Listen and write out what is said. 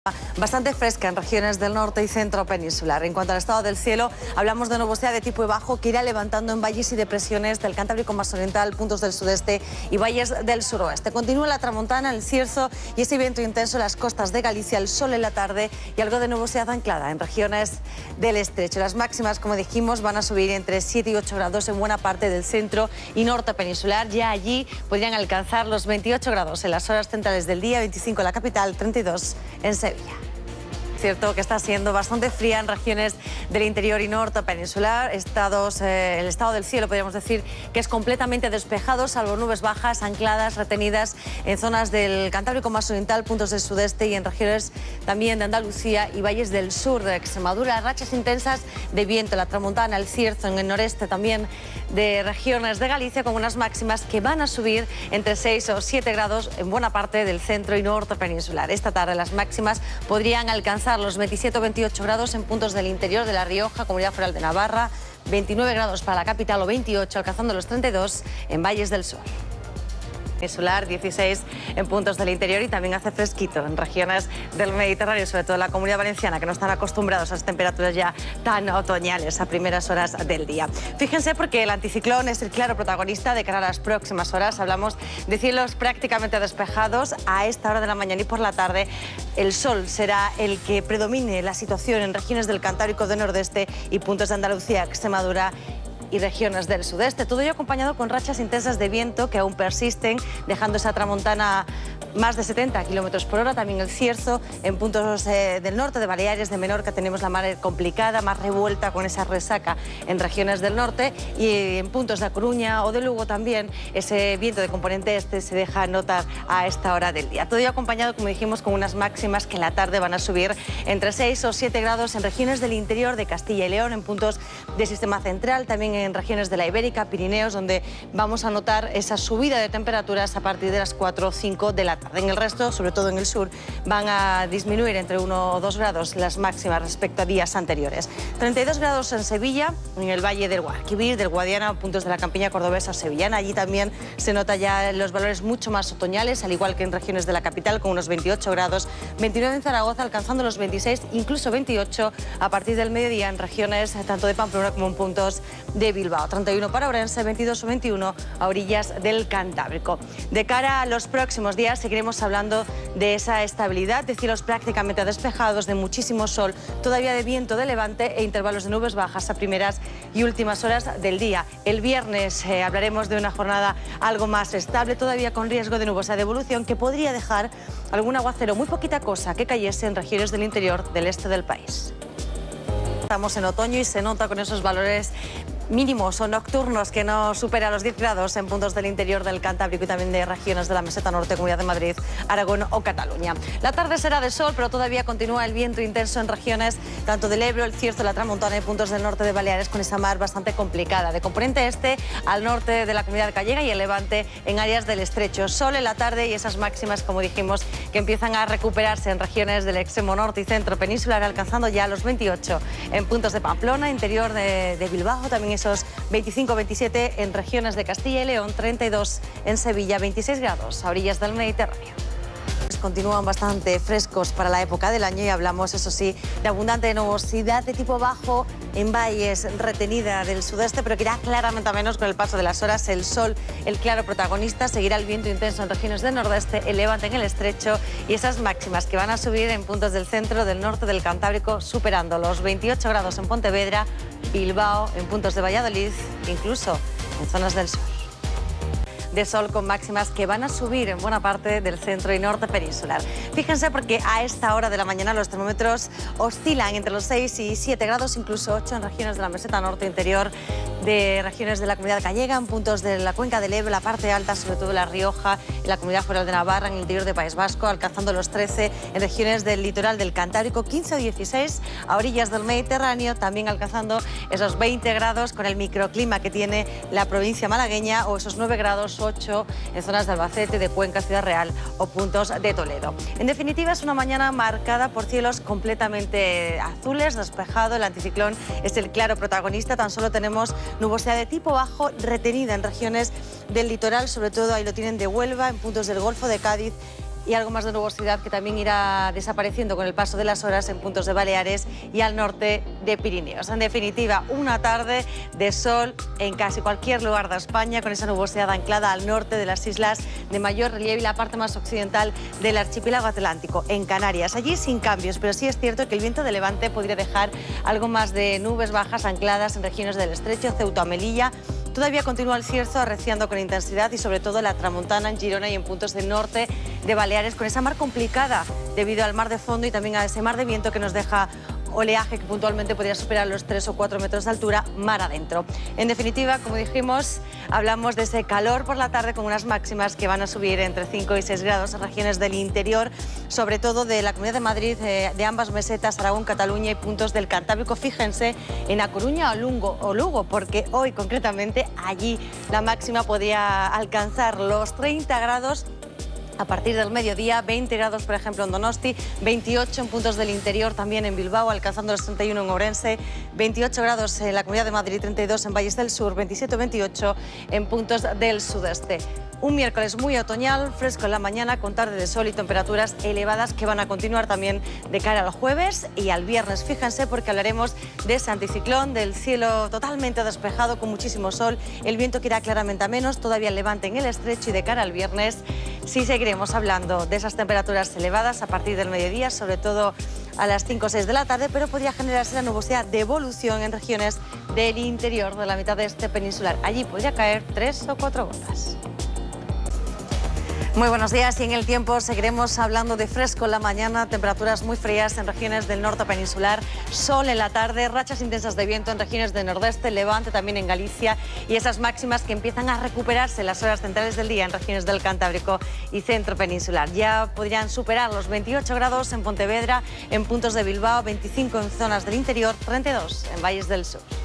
Bastante fresca en regiones del norte y centro peninsular. En cuanto al estado del cielo, hablamos de nubosidad de tipo bajo que irá levantando en valles y depresiones del Cantábrico más oriental, puntos del sudeste y valles del suroeste. Continúa la tramontana, el cierzo y ese viento intenso en las costas de Galicia, el sol en la tarde y algo de nubosidad anclada en regiones del estrecho. Las máximas, como dijimos, van a subir entre 7 y 8 grados en buena parte del centro y norte peninsular. Ya allí podrían alcanzar los 28 grados en las horas centrales del día, 25 en la capital, 32 en Sevilla. Cierto que está siendo bastante fría en regiones del interior y norte peninsular. El estado del cielo, podríamos decir, que es completamente despejado, salvo nubes bajas, ancladas, retenidas en zonas del Cantábrico más oriental, puntos del sudeste y en regiones también de Andalucía y valles del sur de Extremadura. Rachas intensas de viento, la tramontana, el cierzo en el noreste también de regiones de Galicia, con unas máximas que van a subir entre 6 o 7 grados en buena parte del centro y norte peninsular. Esta tarde las máximas podrían alcanzar los 27 o 28 grados en puntos del interior de La Rioja, Comunidad Foral de Navarra, 29 grados para la capital o 28, alcanzando los 32 en valles del sur. Peninsular, 16 en puntos del interior y también hace fresquito en regiones del Mediterráneo, sobre todo en la Comunidad Valenciana, que no están acostumbrados a las temperaturas ya tan otoñales a primeras horas del día. Fíjense, porque el anticiclón es el claro protagonista de cara a las próximas horas. Hablamos de cielos prácticamente despejados a esta hora de la mañana y por la tarde. El sol será el que predomine la situación en regiones del Cantábrico del nordeste y puntos de Andalucía, Extremadura y regiones del sudeste. Todo ello acompañado con rachas intensas de viento que aún persisten, dejando esa tramontana más de 70 kilómetros por hora. También el cierzo en puntos del norte, de Baleares, de Menorca, tenemos la mar complicada, más revuelta con esa resaca en regiones del norte, y en puntos de A Coruña o de Lugo también ese viento de componente este se deja notar a esta hora del día. Todo ello acompañado, como dijimos, con unas máximas que en la tarde van a subir entre 6 o 7 grados en regiones del interior de Castilla y León, en puntos del sistema central, también en regiones de la Ibérica, Pirineos, donde vamos a notar esa subida de temperaturas a partir de las 4 o 5 de la tarde. En el resto, sobre todo en el sur, van a disminuir entre 1 o 2 grados las máximas respecto a días anteriores. 32 grados en Sevilla, en el valle del Guadalquivir, del Guadiana, puntos de la campiña cordobesa sevillana. Allí también se nota ya los valores mucho más otoñales, al igual que en regiones de la capital, con unos 28 grados, 29 en Zaragoza, alcanzando los 26, incluso 28 a partir del mediodía en regiones tanto de Pamplona como en puntos de Bilbao. 31 para Orense, 22 o 21 a orillas del Cantábrico. De cara a los próximos días seguiremos hablando de esa estabilidad, de cielos prácticamente despejados, de muchísimo sol, todavía de viento de levante e intervalos de nubes bajas a primeras y últimas horas del día. El viernes hablaremos de una jornada algo más estable, todavía con riesgo de nubosidad de evolución que podría dejar algún aguacero, muy poquita cosa, que cayese en regiones del interior del este del país. Estamos en otoño y se nota con esos valores mínimos o nocturnos que no superan los 10 grados en puntos del interior del Cantábrico y también de regiones de la meseta norte, Comunidad de Madrid, Aragón o Cataluña. La tarde será de sol, pero todavía continúa el viento intenso en regiones tanto del Ebro, el Cierzo, la Tramontana y puntos del norte de Baleares, con esa mar bastante complicada. De componente este al norte de la Comunidad Gallega y el levante en áreas del estrecho. Sol en la tarde y esas máximas, como dijimos, que empiezan a recuperarse en regiones del extremo norte y centro peninsular, alcanzando ya los 28 en puntos de Pamplona, interior de Bilbao, también esos 25-27 en regiones de Castilla y León, 32 en Sevilla, 26 grados a orillas del Mediterráneo. Continúan bastante frescos para la época del año y hablamos, eso sí, de abundante nubosidad de tipo bajo en valles, retenida del sudeste, pero que irá claramente a menos con el paso de las horas. El sol, el claro protagonista, seguirá el viento intenso en regiones del nordeste, el levante en el estrecho y esas máximas que van a subir en puntos del centro, del norte del Cantábrico, superando los 28 grados en Pontevedra, Bilbao, en puntos de Valladolid, incluso en zonas del sur. De sol con máximas que van a subir en buena parte del centro y norte peninsular. Fíjense, porque a esta hora de la mañana los termómetros oscilan entre los 6 y 7 grados, incluso 8 en regiones de la meseta norte interior, de regiones de la Comunidad Gallega, en puntos de la cuenca del Ebro, la parte alta, sobre todo La Rioja, en la Comunidad Foral de Navarra, en el interior de País Vasco, alcanzando los 13 en regiones del litoral del Cantábrico, 15 o 16 a orillas del Mediterráneo, también alcanzando esos 20 grados con el microclima que tiene la provincia malagueña, o esos 9 grados 8 en zonas de Albacete, de Cuenca, Ciudad Real o puntos de Toledo. En definitiva, es una mañana marcada por cielos completamente azules, despejado. El anticiclón es el claro protagonista. Tan solo tenemos nubosidad de tipo bajo retenida en regiones del litoral, sobre todo ahí lo tienen de Huelva, en puntos del Golfo de Cádiz y algo más de nubosidad que también irá desapareciendo con el paso de las horas en puntos de Baleares y al norte de Pirineos. En definitiva, una tarde de sol en casi cualquier lugar de España, con esa nubosidad anclada al norte de las islas de mayor relieve y la parte más occidental del archipiélago atlántico, en Canarias. Allí sin cambios, pero sí es cierto que el viento de levante podría dejar algo más de nubes bajas ancladas en regiones del estrecho, Ceuta, Melilla. Todavía continúa el Cierzo arreciando con intensidad y sobre todo la tramontana en Girona y en puntos del norte de Baleares, con esa mar complicada debido al mar de fondo y también a ese mar de viento que nos deja oleaje que puntualmente podría superar los 3 o 4 metros de altura mar adentro. En definitiva, como dijimos, hablamos de ese calor por la tarde con unas máximas que van a subir entre 5 y 6 grados en regiones del interior, sobre todo de la Comunidad de Madrid, de ambas mesetas, Aragón, Cataluña y puntos del Cantábrico. Fíjense en A Coruña o Lugo, porque hoy concretamente allí la máxima podría alcanzar los 30 grados a partir del mediodía, 20 grados por ejemplo en Donosti, 28 en puntos del interior, también en Bilbao, alcanzando los 31 en Ourense, 28 grados en la Comunidad de Madrid, 32 en Valles del Sur, 27-28 en puntos del sudeste. Un miércoles muy otoñal, fresco en la mañana, con tarde de sol y temperaturas elevadas que van a continuar también de cara al jueves y al viernes. Fíjense, porque hablaremos de ese anticiclón, del cielo totalmente despejado con muchísimo sol, el viento que irá claramente a menos, todavía el levante en el estrecho, y de cara al viernes sí seguiremos hablando de esas temperaturas elevadas a partir del mediodía, sobre todo a las 5 o 6 de la tarde, pero podría generarse la nubosidad de evolución en regiones del interior de la mitad de este peninsular. Allí podría caer 3 o 4 gotas. Muy buenos días, y en el tiempo seguiremos hablando de fresco en la mañana, temperaturas muy frías en regiones del norte peninsular, sol en la tarde, rachas intensas de viento en regiones del nordeste, levante también en Galicia, y esas máximas que empiezan a recuperarse en las horas centrales del día en regiones del Cantábrico y centro peninsular. Ya podrían superar los 28 grados en Pontevedra, en puntos de Bilbao, 25 en zonas del interior, 32 en Valles del Sur.